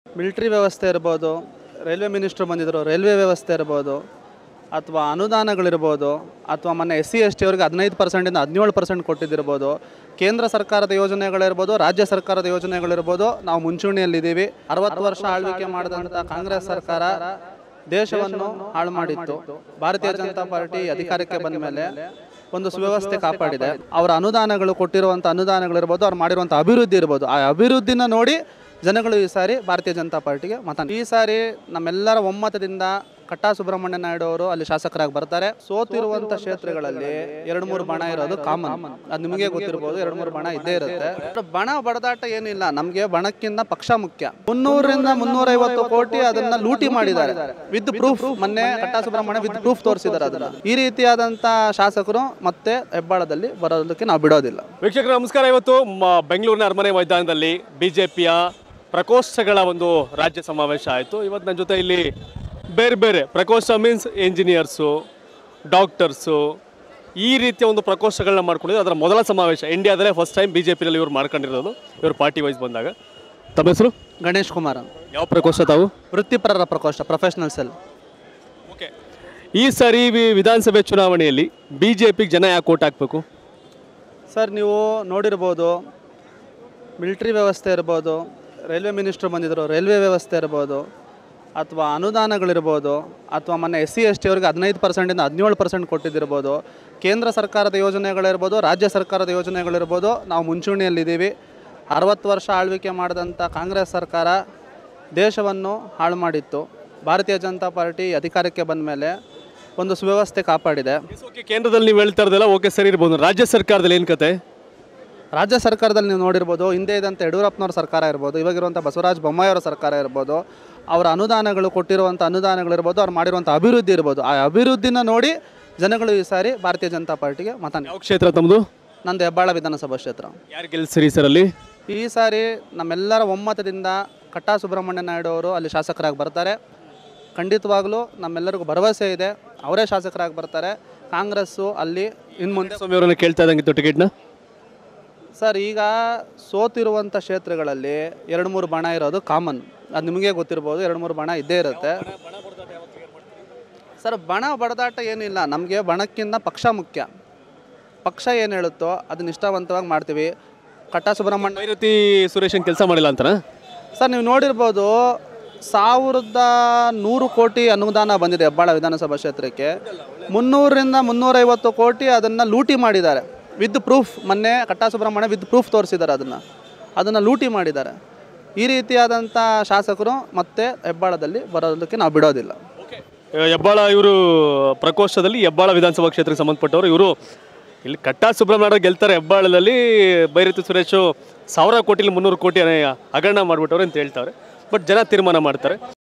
Military ವ್ಯವಸ್ಥೆ ಇರ್ಬೋದು, railway minister ಬಂದಿದ್ದರು, ರೈಲ್ವೆ ವ್ಯವಸ್ಥೆ ಇರ್ಬೋದು, ಅಥವಾ ಅನುದಾನಗಳಿರ್ಬೋದು, ಅಥವಾ ಮೊನ್ನೆ SC ST ಅವರಿಗೆ 15% 17% ಕೊಟ್ಟಿದ್ದಿರ್ಬೋದು, ಕೇಂದ್ರ ಸರ್ಕಾರದ ಯೋಜನೆಗಳಿರ್ಬೋದು, ರಾಜ್ಯ ಸರ್ಕಾರದ ಯೋಜನೆಗಳಿರ್ಬೋದು, ನಾವು ಮುಂಚೂಣಿಯಲ್ಲಿದ್ದೀವಿ. 60 ವರ್ಷ ಆಳ್ವಿಕೆ ಮಾಡಿದಂಥ ಕಾಂಗ್ರೆಸ್ ಸರ್ಕಾರ ದೇಶವನ್ನು ಹಾಳು ಮಾಡಿತ್ತು. ಭಾರತೀಯ ಜನತಾ ಪಾರ್ಟಿ ಅಧಿಕಾರಕ್ಕೆ ಬಂದ ಮೇಲೆ ಒಂದು ಸುವ್ಯವಸ್ಥೆ ಕಾಪಾಡಿದೆ. ಅವರ ಅನುದಾನಗಳು ಕೊಟ್ಟಿರುವಂಥ ಅನುದಾನಗಳಿರ್ಬೋದು, ಅವ್ರು ಮಾಡಿರುವಂಥ ಅಭಿವೃದ್ಧಿ ಇರ್ಬೋದು, ಆ ಅಭಿವೃದ್ಧಿನ ನೋಡಿ ಜನಗಳು ಈ ಸಾರಿ ಭಾರತೀಯ ಜನತಾ ಪಾರ್ಟಿಗೆ ಮತ. ಈ ಸಾರಿ ನಮ್ಮೆಲ್ಲರ ಒಮ್ಮತದಿಂದ ಕಟ್ಟಾ ಸುಬ್ರಹ್ಮಣ್ಯ ನಾಯ್ಡು ಅವರು ಅಲ್ಲಿ ಶಾಸಕರಾಗಿ ಬರ್ತಾರೆ. ಸೋತಿರುವಂಥ ಕ್ಷೇತ್ರಗಳಲ್ಲಿ 2-3 ಬಣ ಇರೋದು ಕಾಮನ್, ಅದು ನಿಮಗೆ ಗೊತ್ತಿರ್ಬೋದು. 2-3 ಬಣ ಇದ್ದೇ ಇರುತ್ತೆ. ಬಣ ಬಡದಾಟ ಏನಿಲ್ಲ, ನಮಗೆ ಬಣಕ್ಕಿಂತ ಪಕ್ಷ ಮುಖ್ಯ. 300ರಿಂದ 350 ಕೋಟಿ ಅದನ್ನ ಲೂಟಿ ಮಾಡಿದ್ದಾರೆ ವಿತ್ ಪ್ರೂಫ್. ಮೊನ್ನೆ ಕಟ್ಟಾ ಸುಬ್ರಹ್ಮಣ್ಯ ವಿತ್ ಪ್ರೂಫ್ ತೋರಿಸಿದ್ದಾರೆ ಅದನ್ನ. ಈ ರೀತಿಯಾದಂಥ ಶಾಸಕರು ಮತ್ತೆ ಹೆಬ್ಬಾಳದಲ್ಲಿ ಬರೋದಕ್ಕೆ ನಾವು ಬಿಡೋದಿಲ್ಲ. ವೀಕ್ಷಕರು ನಮಸ್ಕಾರ. ಇವತ್ತು ಬೆಂಗಳೂರಿನ ಅರಮನೆ ಮೈದಾನದಲ್ಲಿ ಬಿಜೆಪಿಯ ಪ್ರಕೋಷ್ಠಗಳ ಒಂದು ರಾಜ್ಯ ಸಮಾವೇಶ ಆಯಿತು. ಇವತ್ತು ನನ್ನ ಜೊತೆ ಇಲ್ಲಿ ಬೇರೆ ಬೇರೆ ಪ್ರಕೋಷ್ಠ ಮೀನ್ಸ್ ಇಂಜಿನಿಯರ್ಸು, ಡಾಕ್ಟರ್ಸು, ಈ ರೀತಿಯ ಒಂದು ಪ್ರಕೋಷ್ಠಗಳನ್ನ ಮಾಡ್ಕೊಂಡಿದ್ರು. ಅದರ ಮೊದಲ ಸಮಾವೇಶ ಇಂಡಿಯಾದಲ್ಲೇ ಫಸ್ಟ್ ಟೈಮ್ ಬಿಜೆಪಿಯಲ್ಲಿ ಇವರು ಮಾಡ್ಕೊಂಡಿರೋದು, ಇವರು ಪಾರ್ಟಿ ವೈಸ್ ಬಂದಾಗ. ತಮ್ಮ ಹೆಸರು? ಗಣೇಶ್ ಕುಮಾರ್. ಯಾವ ಪ್ರಕೋಷ್ಠ ತಾವು? ವೃತ್ತಿಪರರ ಪ್ರಕೋಷ್ಠ, ಪ್ರೊಫೆಷನಲ್ ಸೆಲ್. ಓಕೆ, ಈ ಸಾರಿ ವಿಧಾನಸಭೆ ಚುನಾವಣೆಯಲ್ಲಿ ಬಿಜೆಪಿಗೆ ಜನ ಯಾಕೆ ಓಟ್ ಹಾಕಬೇಕು ಸರ್? ನೀವು ನೋಡಿರ್ಬೋದು, ಮಿಲಿಟ್ರಿ ವ್ಯವಸ್ಥೆ ಇರ್ಬೋದು, ರೈಲ್ವೆ ಮಿನಿಸ್ಟ್ರು ಬಂದಿದ್ದರು, ರೈಲ್ವೆ ವ್ಯವಸ್ಥೆ ಇರ್ಬೋದು, ಅಥವಾ ಅನುದಾನಗಳಿರ್ಬೋದು, ಅಥವಾ ಮೊನ್ನೆ SC ST ಅವರಿಗೆ 15% 17% ಕೊಟ್ಟಿದ್ದಿರ್ಬೋದು, ಕೇಂದ್ರ ಸರ್ಕಾರದ ಯೋಜನೆಗಳಿರ್ಬೋದು, ರಾಜ್ಯ ಸರ್ಕಾರದ ಯೋಜನೆಗಳಿರ್ಬೋದು, ನಾವು ಮುಂಚೂಣಿಯಲ್ಲಿದ್ದೀವಿ. 60 ವರ್ಷ ಆಳ್ವಿಕೆ ಮಾಡಿದಂಥ ಕಾಂಗ್ರೆಸ್ ಸರ್ಕಾರ ದೇಶವನ್ನು ಹಾಳು ಮಾಡಿತ್ತು. ಭಾರತೀಯ ಜನತಾ ಪಾರ್ಟಿ ಅಧಿಕಾರಕ್ಕೆ ಬಂದ ಮೇಲೆ ಒಂದು ಸುವ್ಯವಸ್ಥೆ ಕಾಪಾಡಿದೆ. ಕೇಂದ್ರದಲ್ಲಿ ನೀವು ಹೇಳ್ತಾ ಇರೋದೆಲ್ಲ ಓಕೆ ಸರಿ ಇರ್ಬೋದು, ರಾಜ್ಯ ಸರ್ಕಾರದಲ್ಲಿ ಏನು ಕತೆ? ರಾಜ್ಯ ಸರ್ಕಾರದಲ್ಲಿ ನೀವು ನೋಡಿರ್ಬೋದು, ಹಿಂದೆ ಇದ್ದಂಥ ಯಡಿಯೂರಪ್ಪನವ್ರ ಸರ್ಕಾರ ಇರ್ಬೋದು, ಇವಾಗಿರುವಂಥ ಬಸವರಾಜ ಬೊಮ್ಮಾಯಿ ಅವರ ಸರ್ಕಾರ ಇರ್ಬೋದು, ಅವರ ಅನುದಾನಗಳು ಕೊಟ್ಟಿರುವಂಥ ಅನುದಾನಗಳಿರ್ಬೋದು, ಅವ್ರು ಮಾಡಿರುವಂಥ ಅಭಿವೃದ್ಧಿ ಇರ್ಬೋದು, ಆ ಅಭಿವೃದ್ಧಿನ ನೋಡಿ ಜನಗಳು ಈ ಸಾರಿ ಭಾರತೀಯ ಜನತಾ ಪಾರ್ಟಿಗೆ ಮತ. ಯಾವ ಕ್ಷೇತ್ರ ತಮ್ಮದು? ನಂದು ಹೆಬ್ಬಾಳ ವಿಧಾನಸಭಾ ಕ್ಷೇತ್ರ. ಯಾರು ಗೆಲ್ಸಿರಿ ಸರ್ ಅಲ್ಲಿ? ಈ ಸಾರಿ ನಮ್ಮೆಲ್ಲರ ಒಮ್ಮತದಿಂದ ಕಟ್ಟಾ ಸುಬ್ರಹ್ಮಣ್ಯ ನಾಯ್ಡು ಅವರು ಅಲ್ಲಿ ಶಾಸಕರಾಗಿ ಬರ್ತಾರೆ. ಖಂಡಿತವಾಗ್ಲೂ ನಮ್ಮೆಲ್ಲರಿಗೂ ಭರವಸೆ ಇದೆ, ಅವರೇ ಶಾಸಕರಾಗಿ ಬರ್ತಾರೆ. ಕಾಂಗ್ರೆಸ್ಸು ಅಲ್ಲಿ ಇನ್ನು ಮುಂದೆ ಸ್ವಾಮಿ ಅವರನ್ನು ಕೇಳ್ತಾ ಇದ್ದಂಗಿತ್ತು ಟಿಕೆಟ್ನ. ಸರ್, ಈಗ ಸೋತಿರುವಂಥ ಕ್ಷೇತ್ರಗಳಲ್ಲಿ 2-3 ಬಣ ಇರೋದು ಕಾಮನ್, ಅದು ನಿಮಗೆ ಗೊತ್ತಿರ್ಬೋದು. 2-3 ಬಣ ಇದ್ದೇ ಇರುತ್ತೆ. ಸರ್, ಬಣ ಬಡದಾಟ ಏನಿಲ್ಲ, ನಮಗೆ ಬಣಕ್ಕಿಂತ ಪಕ್ಷ ಮುಖ್ಯ. ಪಕ್ಷ ಏನು ಹೇಳುತ್ತೋ ಅದನ್ನ ನಿಷ್ಠಾವಂತವಾಗಿ ಮಾಡ್ತೀವಿ. ಕಟ್ಟಾ ಸುಬ್ರಹ್ಮಣ್ಯ ಬೈರತಿ ಸುರೇಶನ್ ಕೆಲಸ ಮಾಡಿಲ್ಲ ಅಂತನಾ ಸರ್? ನೀವು ನೋಡಿರ್ಬೋದು, 1100 ಕೋಟಿ ಅನುದಾನ ಬಂದಿದೆ ಹೆಬ್ಬಾಳ ವಿಧಾನಸಭಾ ಕ್ಷೇತ್ರಕ್ಕೆ. 300ರಿಂದ 350 ಕೋಟಿ ಅದನ್ನು ಲೂಟಿ ಮಾಡಿದ್ದಾರೆ ವಿತ್ ಪ್ರೂಫ್. ಮೊನ್ನೆ ಕಟ್ಟಾ ಸುಬ್ರಹ್ಮಣ್ಯ ವಿತ್ ಪ್ರೂಫ್ ತೋರಿಸಿದ್ದಾರೆ ಅದನ್ನು ಲೂಟಿ ಮಾಡಿದ್ದಾರೆ. ಈ ರೀತಿಯಾದಂಥ ಶಾಸಕರು ಮತ್ತೆ ಹೆಬ್ಬಾಳದಲ್ಲಿ ಬರೋದಕ್ಕೆ ನಾವು ಬಿಡೋದಿಲ್ಲ. ಹೆಬ್ಬಾಳ ಇವರು ಪ್ರಕೋಷ್ಠದಲ್ಲಿ ಹೆಬ್ಬಾಳ ವಿಧಾನಸಭಾ ಕ್ಷೇತ್ರಕ್ಕೆ ಸಂಬಂಧಪಟ್ಟವರು ಇವರು. ಇಲ್ಲಿ ಕಟ್ಟಾ ಸುಬ್ರಹ್ಮಣ್ಯ ಗೆಲ್ತಾರೆ ಹೆಬ್ಬಾಳದಲ್ಲಿ, ಬೈರತಿ ಸುರೇಶು 1000 ಕೋಟಿಲಿ 300 ಕೋಟಿ ಹಗರಣ ಮಾಡಿಬಿಟ್ಟವ್ರೆ ಅಂತ ಹೇಳ್ತಾರೆ. ಬಟ್ ಜನ ತೀರ್ಮಾನ ಮಾಡ್ತಾರೆ.